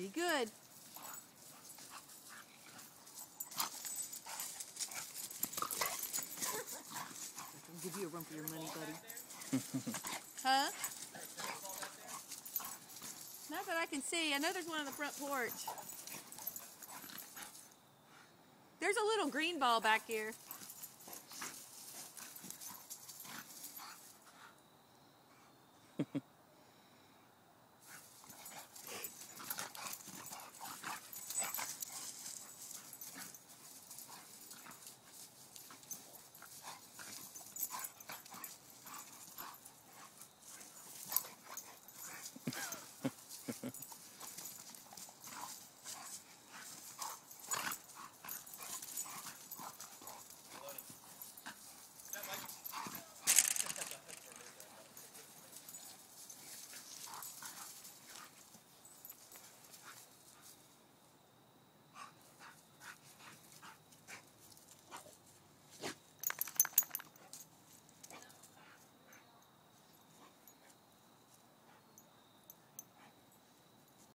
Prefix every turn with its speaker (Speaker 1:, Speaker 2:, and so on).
Speaker 1: Be good. I'll give you a run for your money, buddy. Huh? Not that I can see. I know there's one on the front porch. There's a little green ball back here.